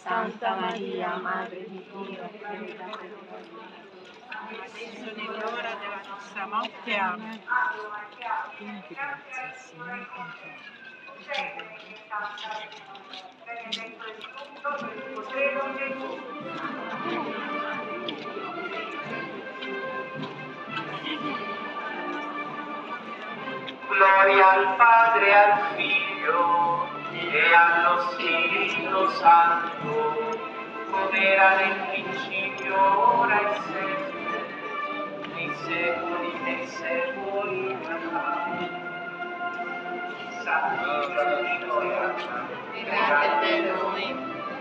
Santa Maria, Madre di Dio, prega per noi. Adesso nell'ora della nostra morte. Amen. Quindi grazie, Signore, benedetto il frutto del suo seno, Gesù. Gloria al Padre, al Figlio e allo Spirito Santo, come era nel principio, ora e sempre, nei secoli dei secoli. Santo Giorgio e Anna, Pregate per noi.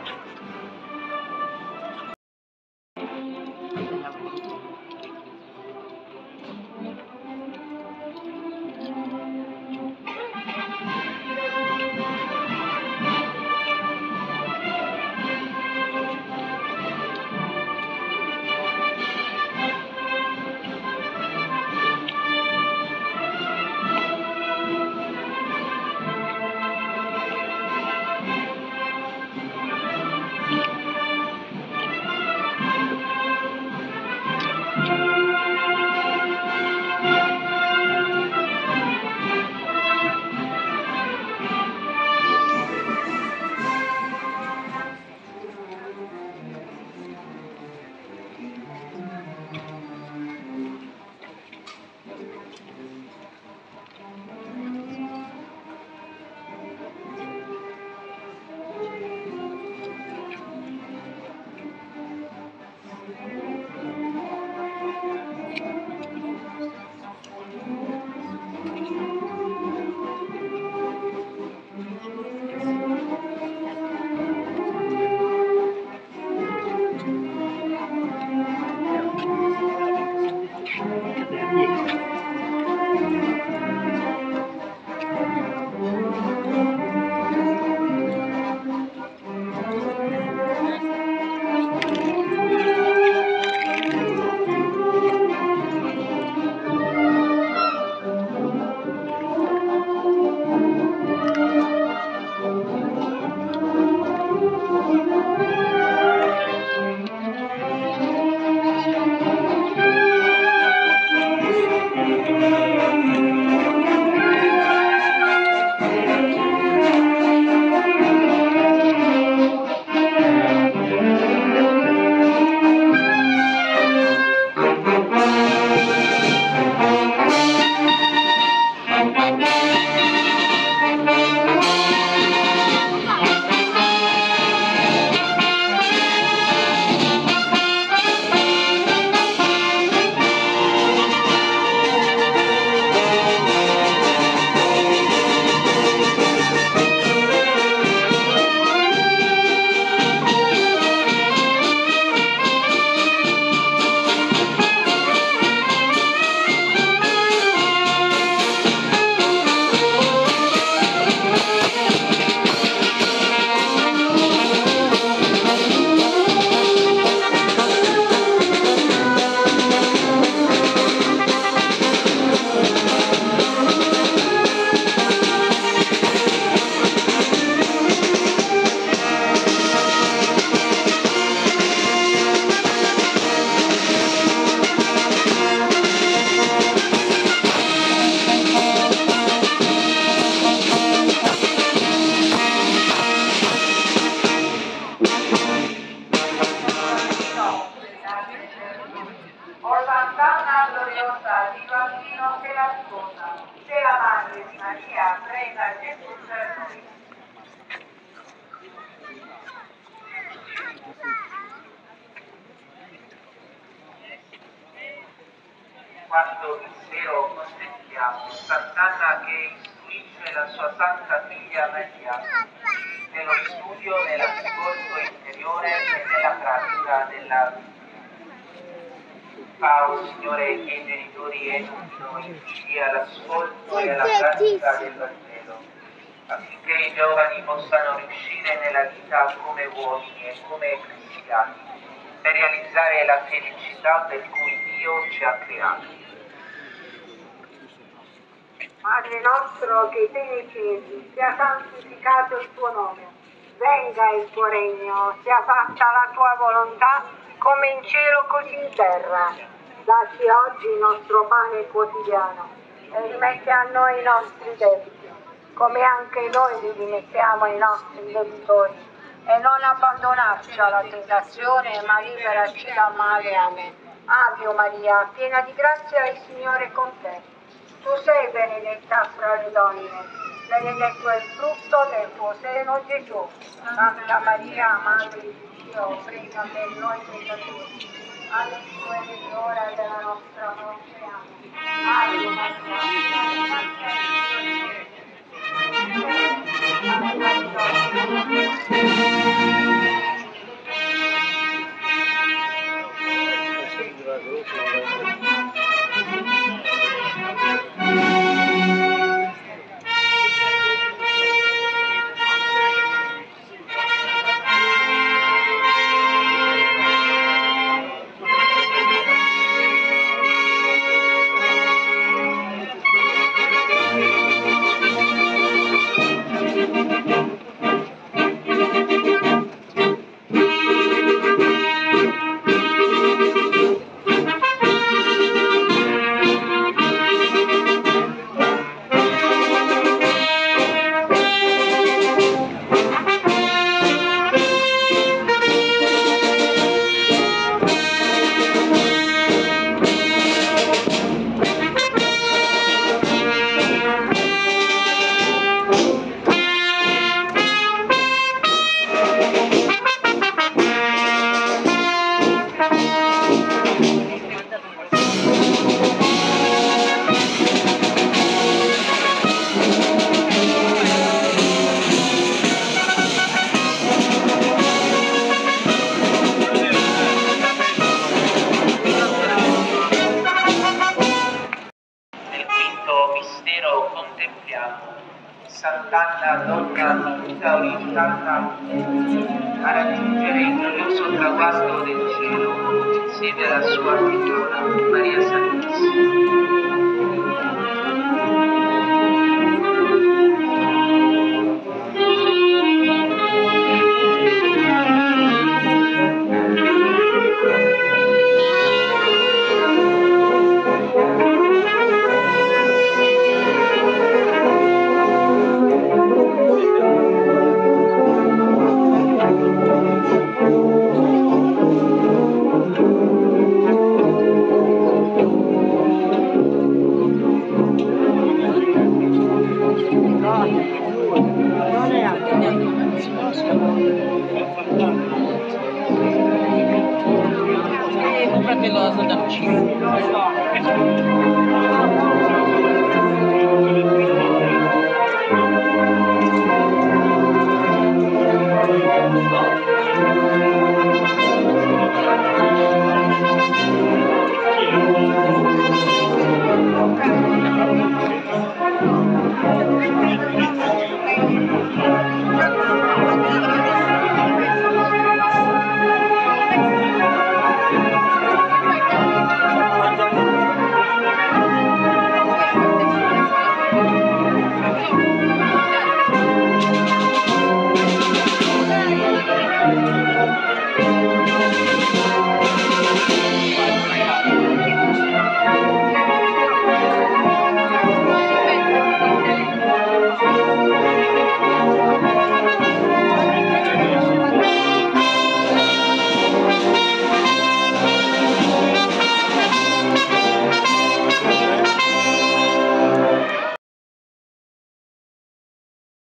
O Sant'Anna gloriosa di bambino che la sposa, se la Madre di Maria prega Gesù per noi. Quando mistero contempliamo Sant'Anna che istruisce la sua santa figlia Maria nello studio, nell'ascolto interiore e nella pratica della vita. Fa, oh Signore, i miei genitori e noi figli all'ascolto e alla pratica del Vangelo, affinché i giovani possano riuscire nella vita come uomini e come cristiani, per realizzare la felicità per cui Dio ci ha creati. Padre nostro che sei nei cieli, sia santificato il tuo nome. Venga il tuo regno, sia fatta la tua volontà come in cielo così in terra. Dacci oggi il nostro pane quotidiano e rimetti a noi i nostri debiti, come anche noi li rimettiamo ai nostri debitori. E non abbandonarci alla tentazione, ma liberaci dal male. Amen. Ave Maria, piena di grazia, il Signore è con te. Tu sei benedetta fra le donne, benedetto è il frutto del tuo seno, Gesù. Santa Maria, Madre di Dio, prega per noi peccatori, adesso è l'ora della nostra morte. Amen. Ave Sant'Anna, donna tutta orientata a raggiungere il glorioso traguardo del cielo insieme alla sua figliola Maria Santissima.